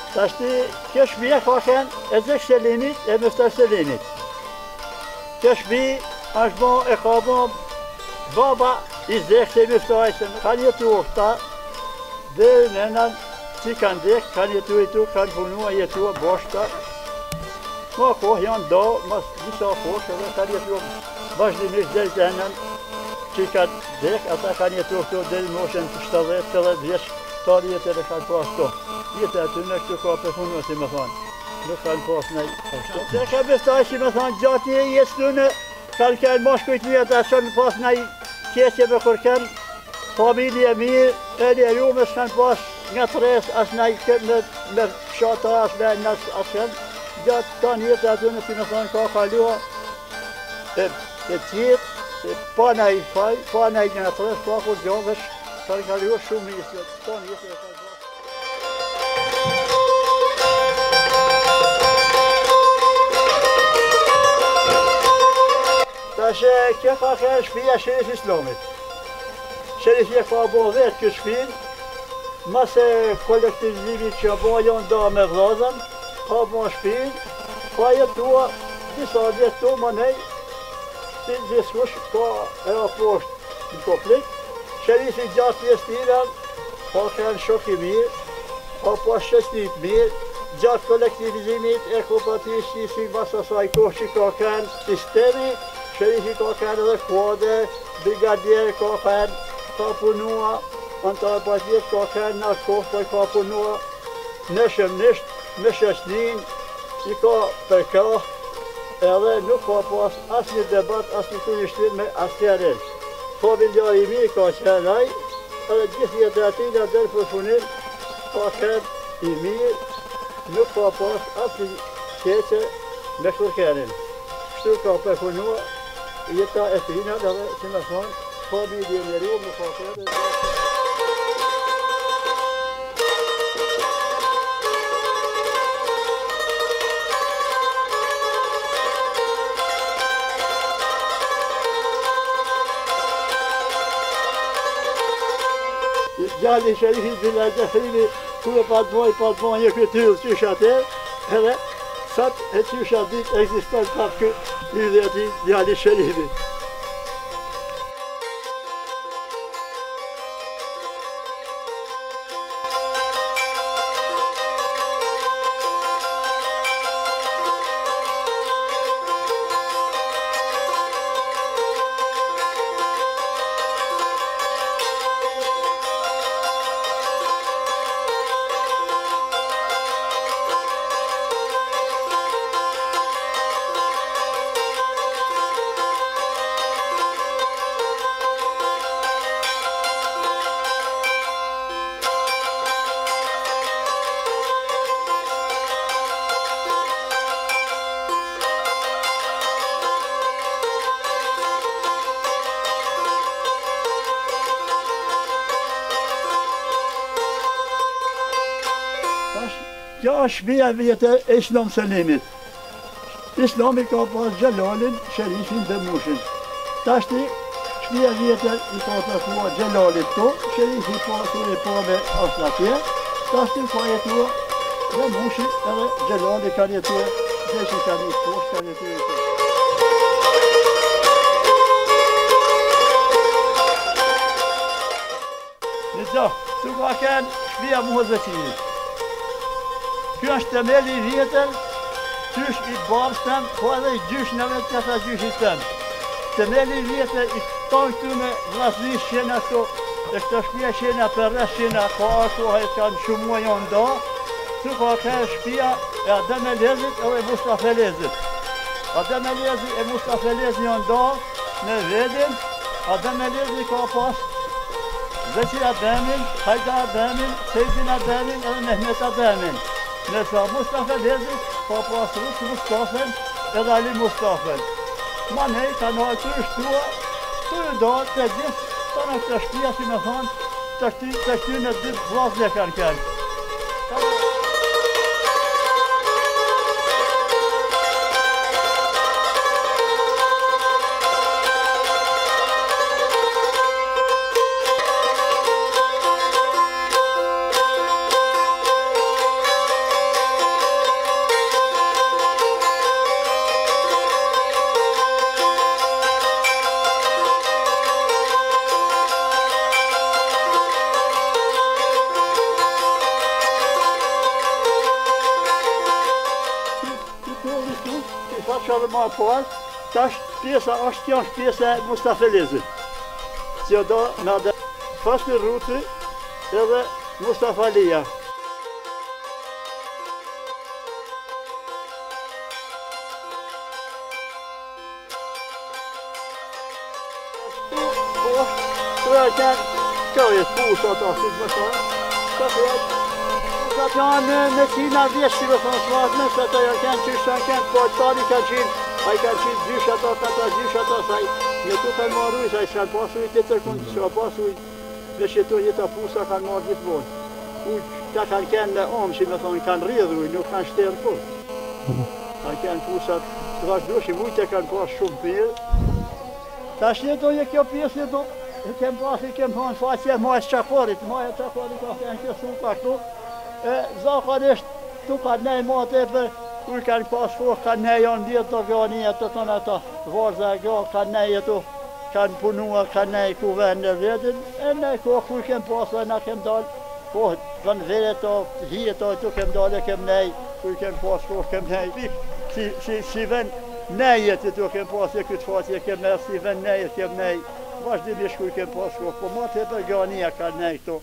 Taştı keşfiye kalkan ezek selenit, müftar selenit. Keşfi aşma ekabam baba izlek se müftarsın. Kaniyeti orta denen çıkandık kaniyeti itu kan bunu yetu boşta. Ma kohyan da mas disa koş ve kaniyeti başlamış derken çıkandık ata kaniyeti orta del motion tıştalı televizyon tarihte de kan posto. Yeter tünek de kapı bunu mesela. Ne kan post ne posto. Derken müftarsı mesela catiye yestüne kalken başkaytlıya da son post ne kese bekorken familie mir öyle yoğun pas ngatres asnay med şata aslen nas aslen jattan yeter tünek mesela kalıyor. Tiet panay ngatres pakul jovas kalıyor şu mi ton yeter. Taşe kefakir şfiye şerif İslam'ı. Şerif yekfabozet küşfin. Mase kolektivlivi çabayan da mevlazan. Kabon şfin. Kayet dua disabet do maney. Sizesmuş ko airport koplik. Şerifi catiye stilen. Fakir şokimir. Apaşestit mir. Cat kolektivizmit ekopatişi sigmasa saykoşi kokan sistemi. Şerifi kokan da kuade, brigadier kokan, kapunua, antarpatiet kokan, narkosta kapunua, neşem nisht, neşesnin, iko perkah, edhe nuk ka pas asnjë debat, asnjë kundërshtim me asnjërin. Familjarimi ka qenaj, edhe gjithë jetën e tij deri në përfunim ka qenë i mirë, nuk ka pas asnjë keqe me kërkenin. Kështu ka përpunuar jeta e tina dhe si me thonë, familje njeriu më fakere. Gjalli Sherifi Bilal Gjafrili, kërë patmoj një këtyrë qysha te, edhe sot e qysha dit eksiston kap lidhje ati Gjalli Sherifi. Kjo është shpia vjetë e Islam Selimit. Islami ka pas Gjelalin, Sherifin dhe Mushin. Tashti shpia vjetë i ka takua Gjelalit to, Sherifi pasur e pa me asë atje. Tashti ka jetua dhe Mushi edhe Gjelali ka jetua, dhe që ka një poshtë ka jetua. Në gjahë, tu ka kënë shpia Muhëzëqinit. Kjo është temeli i vjetër, qysh i babës tem, po edhe i gjysh në vetë këta gjysh i tem. Temeli i vjetër i tonë këtu me vlasnish qena këto, e këta shpia qena përres qena, ka arko e kanë shumua janë da, tu ka kërë shpia e Adem Elezit edhe Mustafa Elezit. Adem Elezit e Mustafa Elezit janë da me vedin, Adem Elezit ka pas Veçi Ademin, Hajda Ademin, Sejdin Ademin edhe Mehmet Ademin. Nësa Mustafa Elezit ka pas Rus Mustafen edhe Ali Mustafen. Ma nej ka në të shtua, të do të gjithë, të në këtë shpia si me thonë, të këty në dy vlasle kanë kërë. yaşadı mapal, taş piyasa, aştiyan piyasa Mustafa Lezi. Ziyada nada faslı rutu ya da Mustafa Liya. Buraya köyet bosatt oss mesela. Så att jag med sina väskor och sånt svartna så att jag kan kyssa, kan på ett tal kan kyn. Jag kan kyn dyschata sig. Jag tror kan maru sig ska på så ut det kan så på så ut. Det sätter ju ta på så kan maru det bon. Och där kan känna om sig med sån kan redo och kan ställa på. Jag kan på så att dra dusch i mot jag kan på sjumpel. Där ser då jag pjäser då. Kan på sig kan på en fast jag måste chapora, jag kan inte sopa då. Zakadest tukad nej mat över ulkan pas få kan nej on diet och jag ni att såna ta varza jag kan nej då kan på några kan nej ku vänner redan en nej ko ulkan pas na kem dal på van vet och hit och kem dal kem nej ulkan pas få kem nej si vän nej det kem pas jag kut få jag kem nej si vän nej kem nej vars det blir ulkan pas få på mat över jag ni kan nej då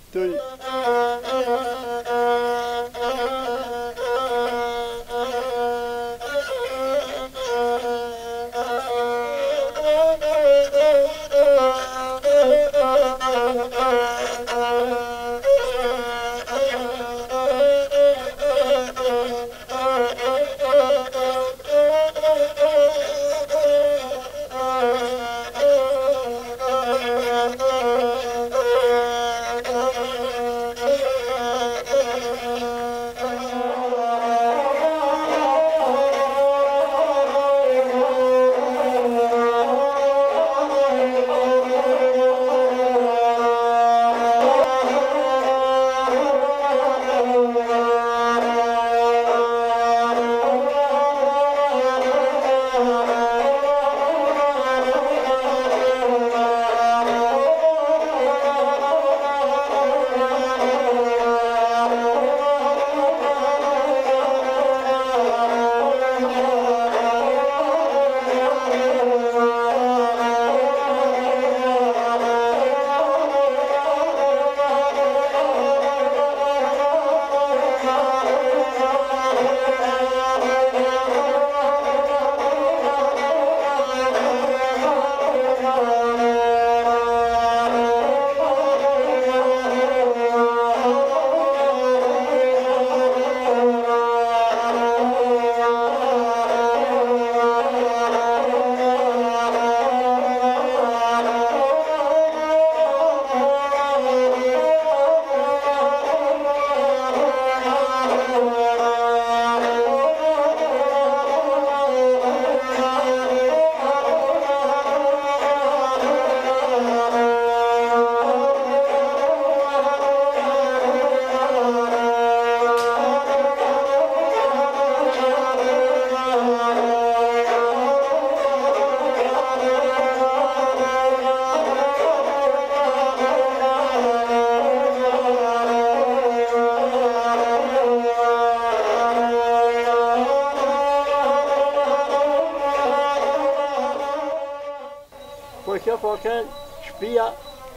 Kakan şpiya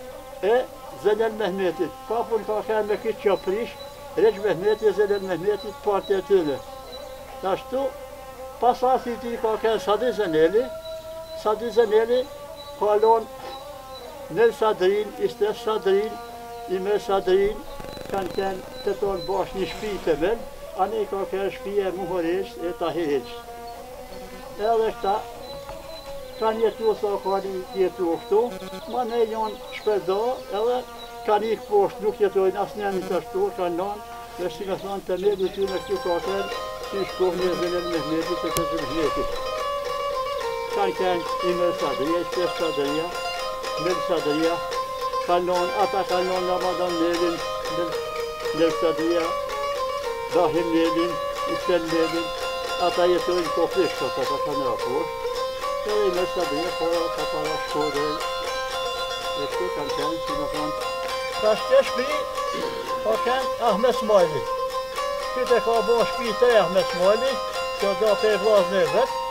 Zelal Mehmet'i. Kapın kakan mekit çapriş. Reç Mehmet'i Zelal Mehmet'i partiyatörü. Taştı. Pasasiti kakan Sadi Zeneli. Kalon Nel Sadrin, İstes Sadrin, İmer Sadrin. Kanken teton başni şpi temel. Ani kakan şpiya muhareç tahireç. Elekta kan jetu sa kani jetu ofto, man är ju en speldag, eller kan gick bort nog jetu en asnen inte förstår kan någon, det ska sånt där med ut med stukater, syskon med det så kanske kan inne sadria, med sadria, kan någon attacka någon ramadan nedin, med sadria, dahil nedin, istället ata jetu en kopisk att kan jag på. Jag är nästan det för att tappa skådel. Det ska kanske sina sånt. Första spi och Ahmed Smiley. Skulle få bo spita Ahmed Smiley. Så då får jag vara nöjd.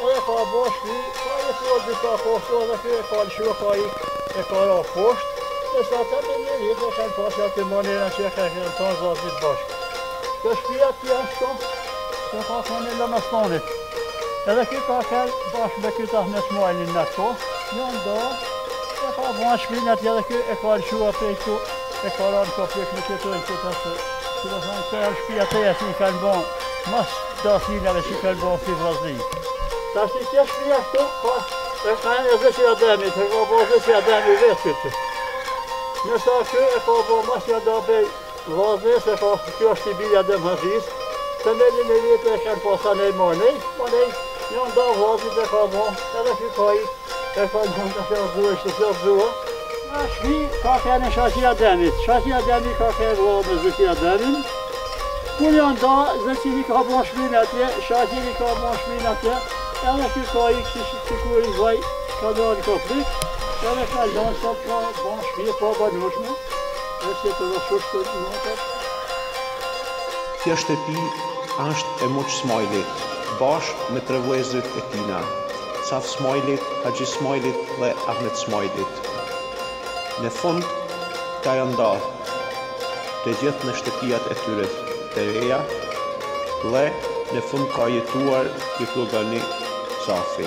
edhe ka bo shpi, ka jetuar disa poshtu edhe kjo e ka lëshua ka i e ka ra poshtë, e sa të me një rritë e kanë pasja të manera që e ka kënë tonë zatit bashkë. Kjo shpia tja shto, kjo ka kënë Lëmastonit. Edhe kjo ka kënë bashkë me kyta me smajlin në këto, një nda, e ka bo në shpinë atje edhe kjo e ka lëshua prej këtu, e ka ra në kopjek me këtu e këtu të që të thonë këto e shpia të jesë i kanë bo mas dasinave që kanë bo si vazli. Ta shti kjo shpia këtu, e kanë e zësi ademit, e ka bo zësi ademi vesit. Nësa kjo e ka bo mas adabej vaznes, e ka kjo është i bilja adem hëzis, të melin e vjetë e kanë posa nej manej, një nda vazit e ka bo, edhe kjo ka i, e ka një të fjazua, ishte fjazua. Në shpi ka kene shashi ademit, shashi ademi ka kene bo me zësi ademin, kur janë da, zësiri ka bo shpinë atje, shashiri ka bo shpinë atje, edhe kjo ka i kështë kur i vaj ka do në koplik, edhe ka lënë sa ka bo shpinë pa banushme, e si të rësush të një mëtër. Kjo shtëpi është e Muq Smajlit, bashkë me tre vëllezërit e tina, Saf Smajlit, Haxhi Smajlit dhe Ahmet Smajlit. Në fund, ka janë da të gjithë në shtëpijat e tyre të reja, dhe në fund ka jetuar i Flogani Safi.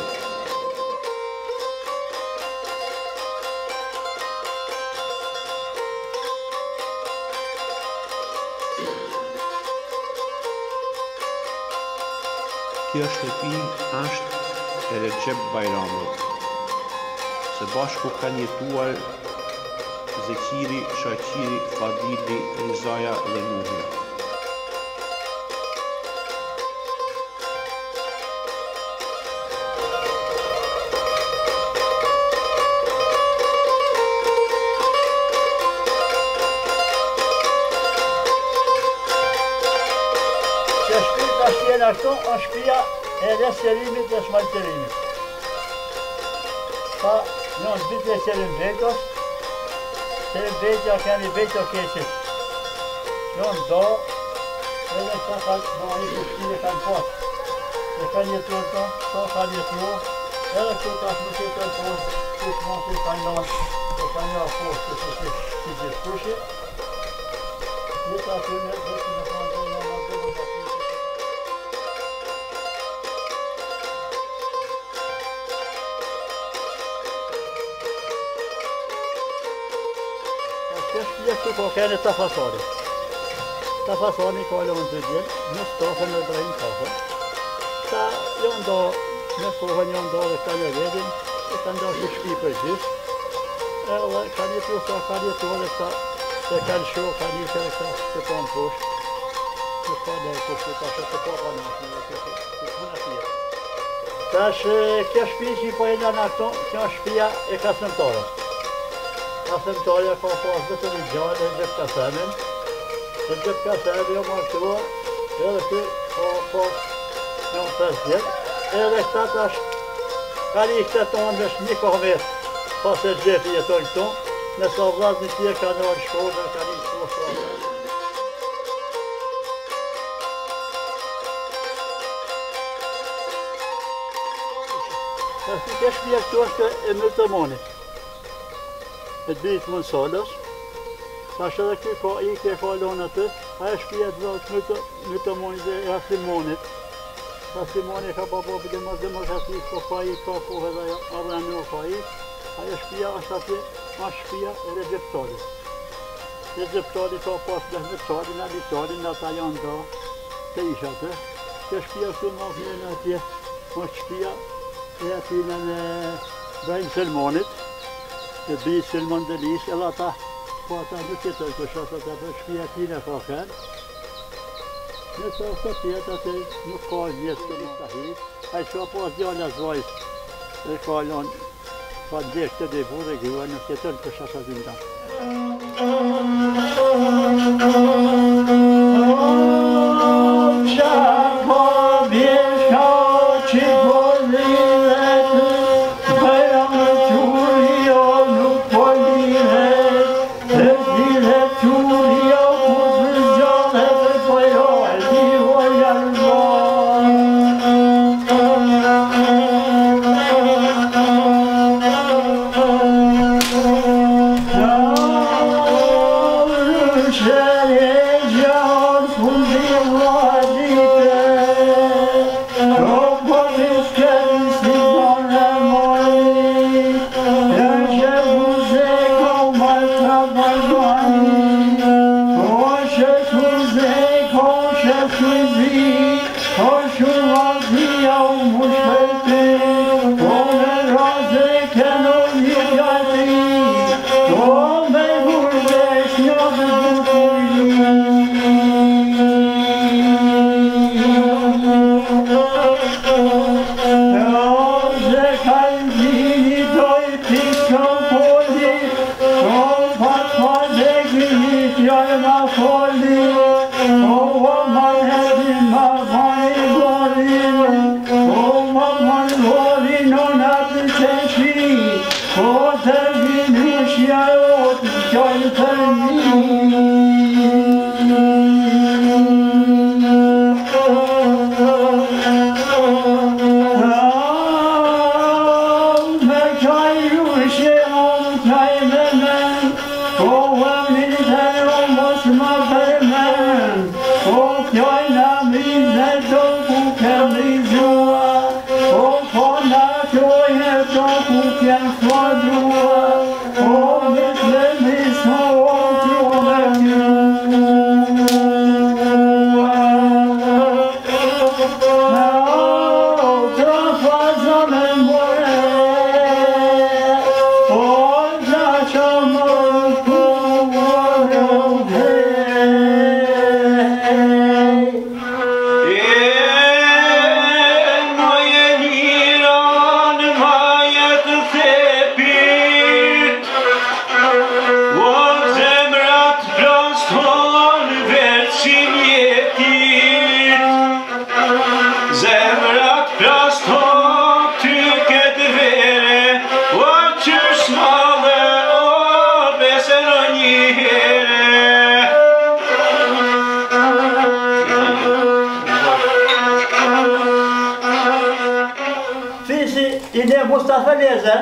Kjo shtëpi është e Recep Bajramit, së bashku kanë jetuar Zeqiri, Shaqiri, Fadili, Rizaja dhe Nuhi. Që shpi ka shtjena këto, është shpia e resjerimit dhe shmalterimit. Ka njën bitë e serim vejtos, serim vejtja kemi vejto keqit. Njën do, edhe ta ka do një të shpire kanë pas. E kanë jetuar to, ta kanë jetuar, edhe këtu ta shmë jetër po, kush mos e kanë nash, e kanë një apostë të si gjithë kushi. Jeta të në gjithë në kanë dhe në në dhe në dhe. Shpia këtu ka kene të fasari. Të fasari ka lënë të djelë, në stafën e brejnë kafën. Ta janë da, në kohën janë da dhe kanë e vedin, e kanë da që shpi për gjithë. Edhe kanë jetu sa kanë jetu dhe këta, e kanë shu, kanë jetu dhe këta të panë poshtë. Në ka dhe e poshtë, ta shë të papa nashme, të kënë atje. Tash, kjo shpi që i po e janë akto, kjo shpia e kasëmtarës. Kasëmtarja ka pas vetëm i gjallë e gjëp kasemin. E gjëp kasemi o martua, edhe kjo ka pas një 5 vjetë. Edhe këta tash, kanë i këtë tonë vesh një kohmet pas e gjëpi jeton këto, nësa vlazni tje kanë në shkollë dhe kanë i shkollë. Kjo shpia këtu është e Myrtëmonit. E të bitë mund salës, tash edhe kjo ka i ke ka lonë atë, ajo shpia të dhëtë Myrtëmonit dhe e Haslimonit. Haslimoni ka babo për demokratisë, po ka i ka kohë dhe arrenu ka i. Ajo shpia është atje, është shpia e Recep Talit. Recep Talit ka pas Mehmet Talin, Ali Talin, ata janë da, të isha atë. Kjo shpia këtu në afnjën atje, është shpia e atyne në Brahim Selmonit. E bëjë Selmon Delis, edhe ata, po ata nuk jetër këshat, ata për shpia tine ka kënë. Nëse ose tjetë atë nuk ka vjetë të nuk të hitë, a i që pas djallë zvajs, e ka lonë, ka ndekë të debu dhe gjua, nuk jetër këshat atë nda. Mustafa Lezi,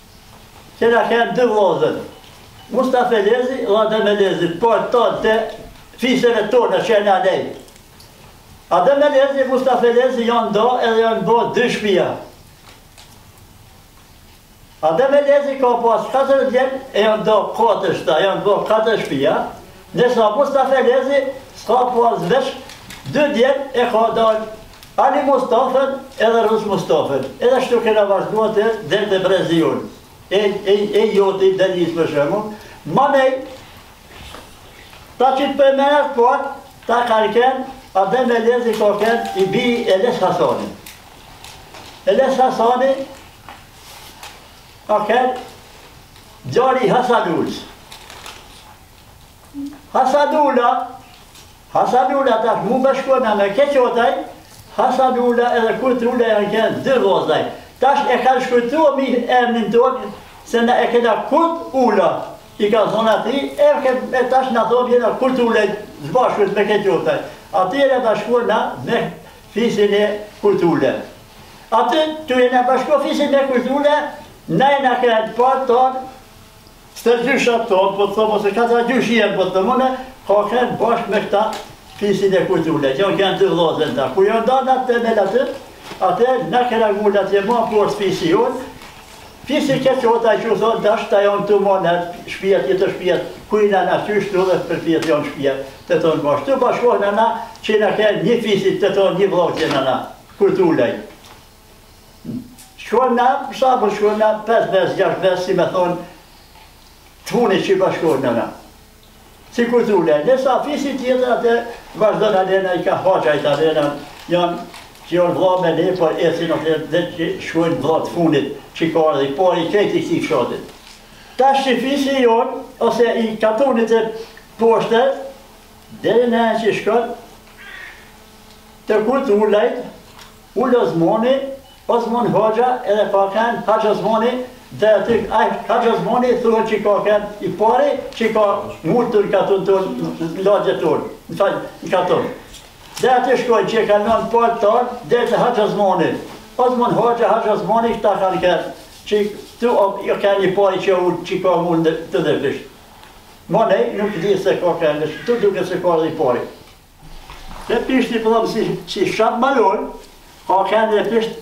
Selahattin Duvoz'un. Mustafa Lezi, Adem Lezi, portante, fiseve tona Şenaley. Adem Lezi, Mustafa Lezi yanında, eller bu düşmüyor. Adem Lezi kapısı katılırken, yanında katışta, yanında katışmıyor. Neyse Mustafa Lezi, kapısı veş, düdyen, ekadar, Ali Mustafa, eller Rus Mustafa. Eller stukena vars gåte, den de Brasil. Gjort i den isbesømmen. Manej, taçit pemenet på, takarken, Adem Lezi korken, i bi Eles Hassani. Eles Hassani, aken, Jari Hassanuls. Hassanula taş mubaşkona me keçotay, Hassanula eller kulturula yanken dırvozday. Taş ekal shkujtu mi emnin ton, se na e kena kut ula. I ka thonë ati, e tash na thonë jena kulturle zbashkët me këtë jotaj. Atyre ta shkuar me fisin e kulturle. Aty, të jena bashko fisin me kulturle, na jena këtë partë tonë, së gjyshat tonë, po të thomë, ose kata gjyshien, po të thëmune, ka këtë bashkë me këta fisin e kulturle, që janë kënë të vlozën ta. Ku janë danë atë me atë, atë na kena gullat që ma porës fisi jonë, fisi këtë qota që thonë, dash ta janë të monë, shpijet, jetë shpijet, kujna na qyshtu dhe për fjet janë shpijet, të tonë bashkë. Të bashkohë na që na kena një fisit të tonë një vlozë na, kulturlej. Shkon na, sabër shkon na, 5-6 si me thonë, të funit që bashkohë na. Si kulturlej. Nësa fisit tjetër atë, vazhdojnë alena, i ka haqajt alena, janë që janë vla me ne, por esin atë dhe që shkojnë vla të funit që ka ardhe, por i krejt i këti fshatit. Tash që fisi jonë, ose i katonit e poshte, deri në që shkon, të kulturlejt, ullë Osmani, Osman Hoxha, edhe ka kanë Haqë Osmani, dhe aty Haqë Osmani thuhet që ka kanë i pari, që ka murtur katon tonë, në lagjet tonë, në falë, në katon. Dhe aty shkojnë që kanë nënë parë tonë, dhe të Haqë Osmani. Osman Hoxha, Haqë Osmani, këta kanë kanë, që tu jo kanë i pari që ka mund të dhe frisht. Ma nej, nuk di se ka këndë, tu duke se ka dhe i pari. Dhe pishti për dhëmë si shatë malon, ka këndë dhe pisht,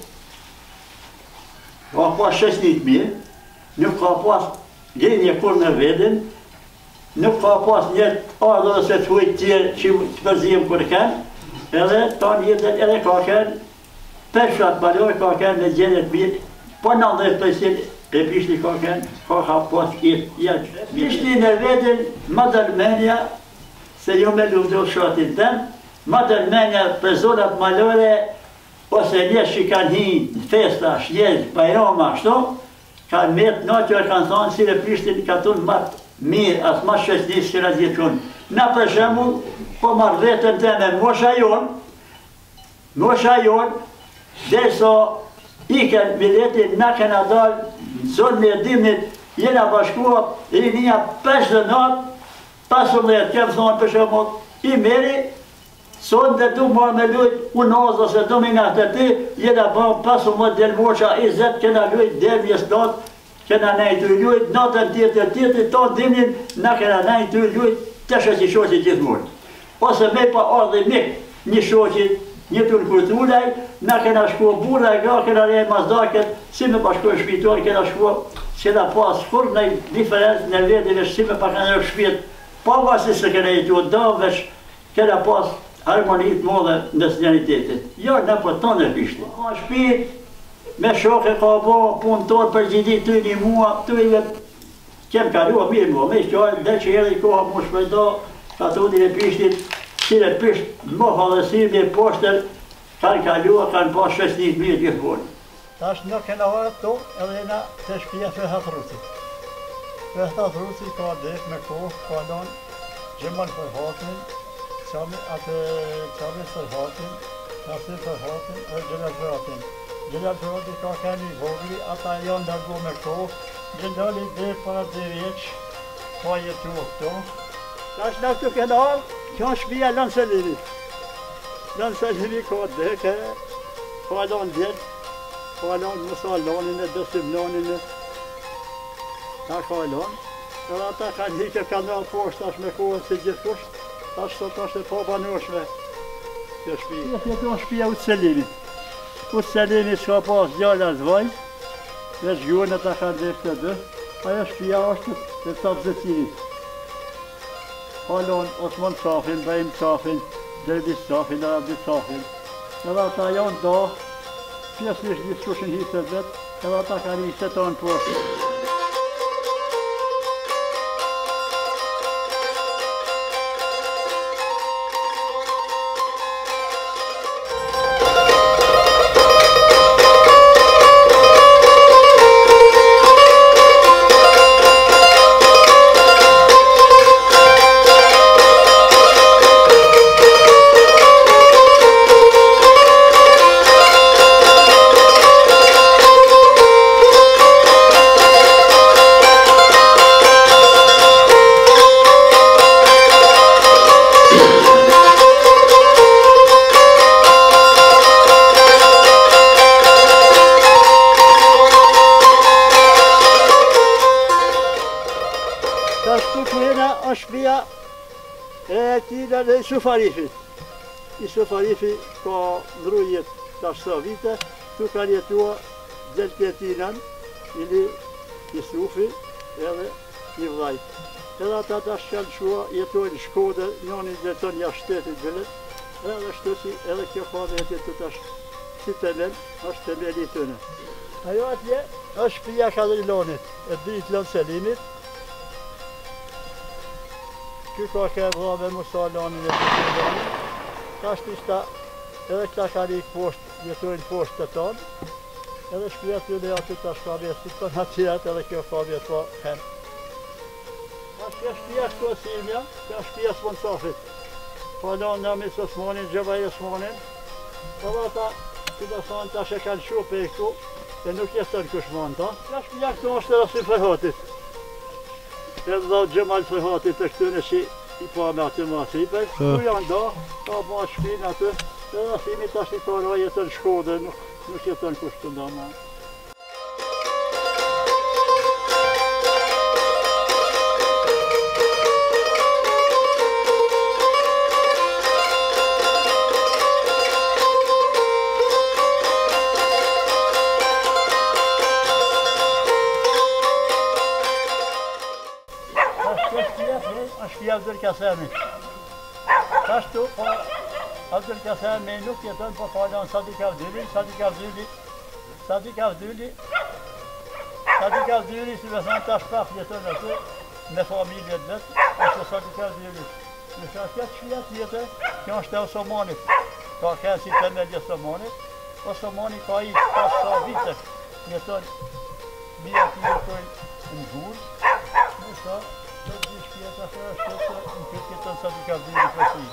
ka pas 6.000, nuk ka pas gjenje kur në vedin, nuk ka pas njët ardhë dhe se të hujtë tjerë që të përzijim kur kënë, edhe ta njëtën edhe ka kënë, 5 shatë malon ka kënë në gjenje të mirë, po 90% e pishti ka kënë, ka pas jetë. Pishti në vedin Madalmenja, se jo me luftu shatin tëmë, Madalmenja për zonat malore, ose njështë që kanë hi në festa, shnjel, bajrama, ashtu, kanë metë natër kanë thonë si dhe Prishtin ka tunë matë mirë, asë ma shqesnisë që në gjithë. Na për shembull, po marrë vetën të me mosha jonë, dhe so iken biletin, na kena dalë, zonë me dimnit, jena bashkua, rinia 5 natë, 15, kemë thonë për shembull, i meri, sonë dhe du marrë me lujt, unazë ose du me nga të ti, jena bërë 15 del moqa, 20, kena lujt, del mjes natë, kena nejtë të lujt, natën tjetër, ta dimnin, na kena nejtë të lujt, të shë që shoqit gjithmonë. Ose me pa ardhe mik, një shoqit, një të në kulturaj, na kena shkua burra e gra, kena rejë mazdaket, si me pashkoj shpitor, kena shkua, kena pas kur në diferencë në vedin, si me pa kena shpit, pa vasi se kena jetu, da vesh, kena pas harmonit modhe në sinjanitetit. Jo, në për tonë e pishtë. Ka shpit, me shoke ka bo, punë torë për gjithi të një mua, të i vetë, kem kalua mirë mua, me shqojnë, dhe që edhe i koha mu shpëjdo, ka të udin e pishtit, si dhe pisht, më halësimi e poshtër, kanë kalua, kanë pas 6.000 gjithmonë. Tash në kena varë to, edhe na të shpia Ferhat Rusi. Ferhat Rusi ka dhek me kohë, ka donë Gjemal Ferhatin, Qami Ferhatin, Nasir Ferhatin, edhe Gjelal Ferhatin. Gjelal Ferhatin ka keni vogli, ata janë dërgo me kohë, Gjelali dhe para 2 vjeq, ka jetu këto. Tash në këtu kena kjo shpia Lan Selimi. Lan Selimi ka dheke, ka lanë djetë, ka lanë Musa lanin e Dësim lanin e, ta ka lanë. Edhe ata kanë hike kanal poshtë tash me kohën si gjithkusht, tash sot është e pa banueshme kjo shpi. Kjo shpia Ut Selimit. Ut Selimi s'ka pas djallë as vajzë, dhe zhjurën e ta kanë dhe të dë, ajo shpia është të Tabzëtinit. Halon Osman Safin, Bajim Safin, Dervish Safin, Arabi Safin. Edhe ata janë da, pjesërisht gjithë shushin hiset vetë, edhe ata kanë i setonë poshtë. Shpia e tila dhe Sufarifit. I Sufarifi ka ndrujet tash sa vite, tu ka jetua Gjelpjetinan, ili Isufi edhe i vllaj. Edhe ata tash kanë shua jetojnë Shkodër, njënin jeton jashtë shtetit Gjelet, edhe shtësi edhe kjo ka vetë të tash si temel, është temeli tëne. Ajo atje është shpia Kadrilonit, e dit Lan Selimit. Ky ka këtë dhave Musa lanin e të lanin, tash tishta edhe këta ka rikë poshtë, jetojnë poshtë të tonë, edhe shpia të dhe aty tash ka vjetë të në qirat edhe kjo ka vjetë po hem. Tash kjo shpia këto Silmja, kjo shpia Sponsafit. Pa lanë Namis Osmanin, Gjebaj Osmanin, edhe ata të dhe thonë tash e kanë shu për e këtu, e nuk jetën kushman ta. Kjo shpia këto është edhe si Ferhatit. Edhe dhe Gjemal Ferhatit të këtëne që i pa me aty ma sipër. Tu janë da, ka ma shpinë aty, edhe asimi tash i ka ra jetën Shkodër, nuk jetën kushtë nda ma. Abdülkasemi. Kashtu po Abdülkasemi nuk jeton po kalon Sadik Avdyli, Sadik Avdyli si me thënë tash prap jeton aty me familjet vet, ose Sadik Avdyli. Në këtë shtëpi tjetër, kjo është e Osomanit. Ka si temelje Osomanit. Osomani ka i pas sa vite jeton mija të jeton në Gur. Në sa, të gjithë pjetë atë është në këtë jeton Sadik Avdyli përsi.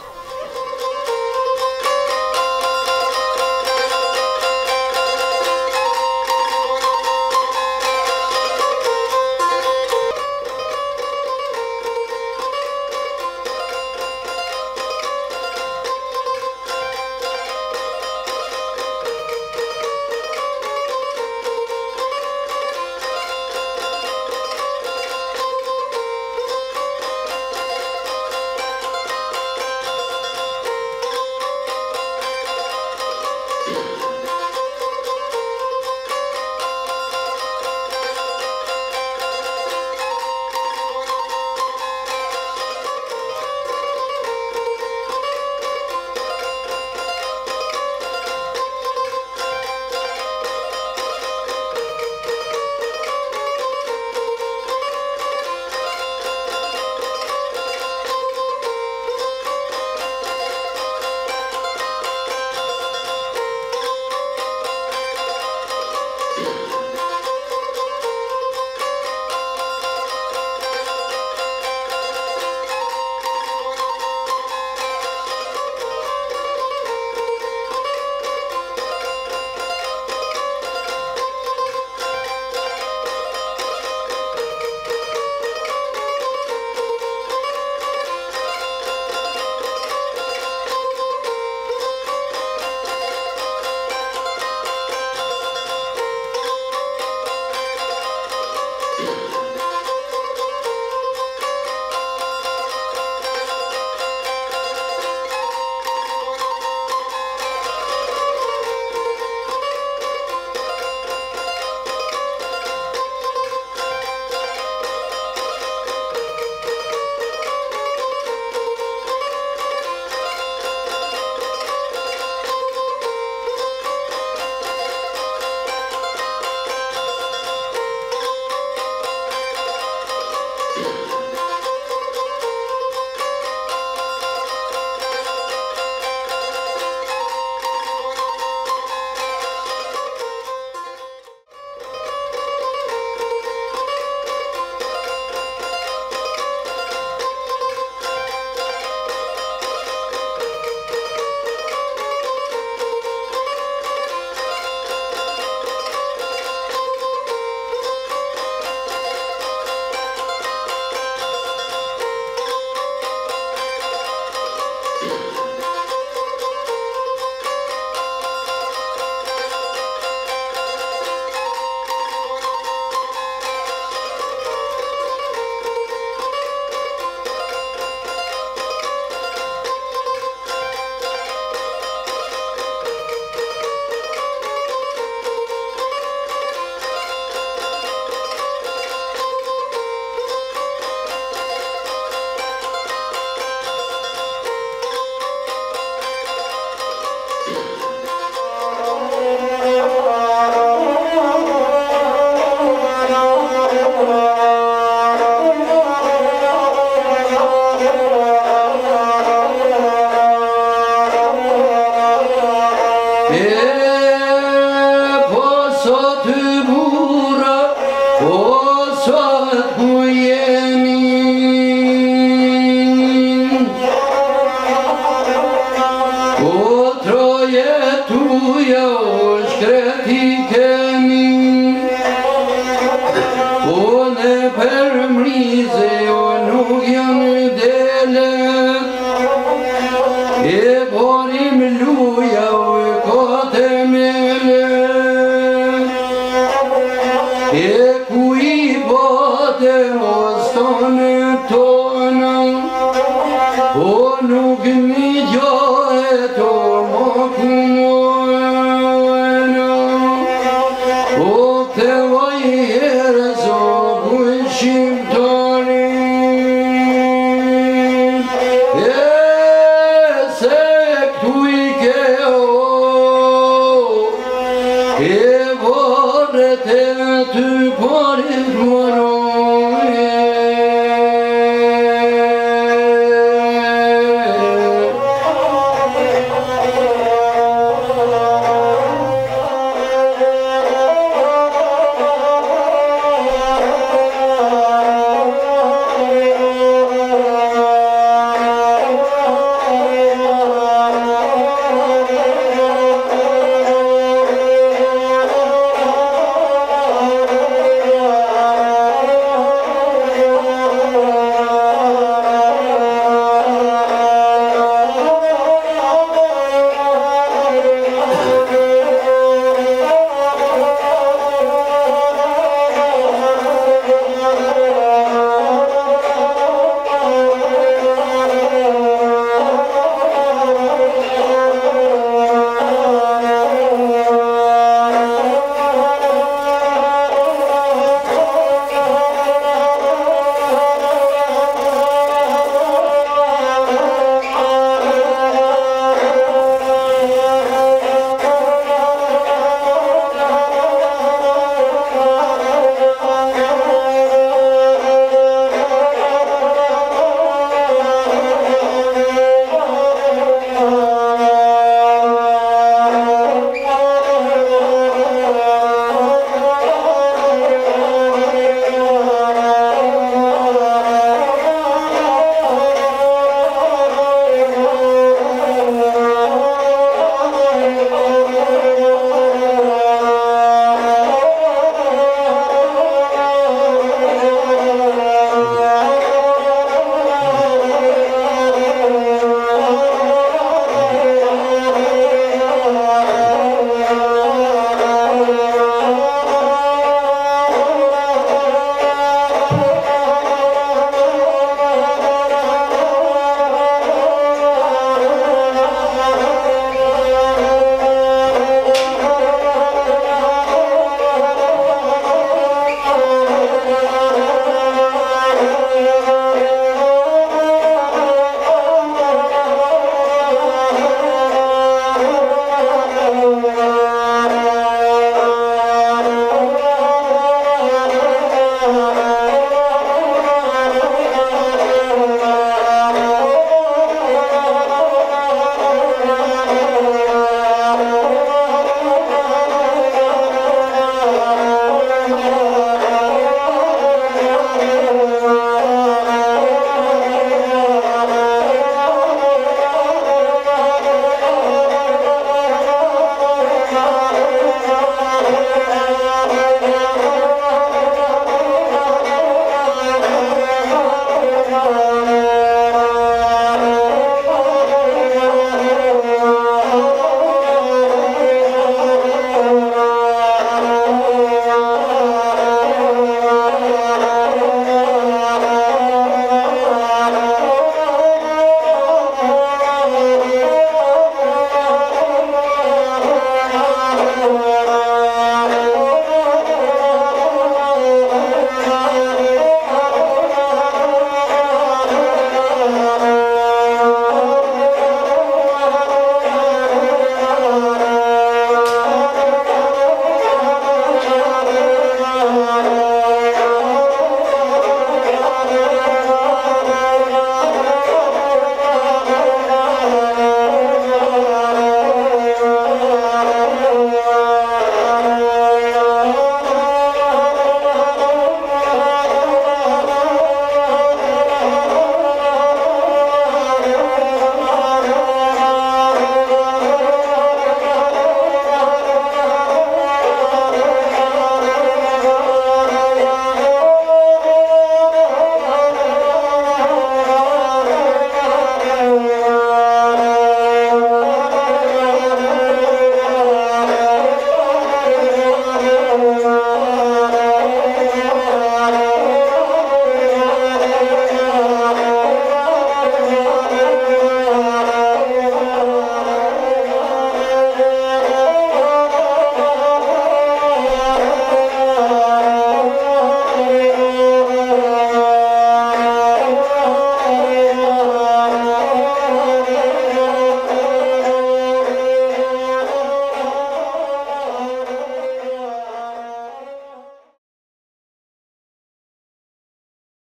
Och nog ni gör ett om och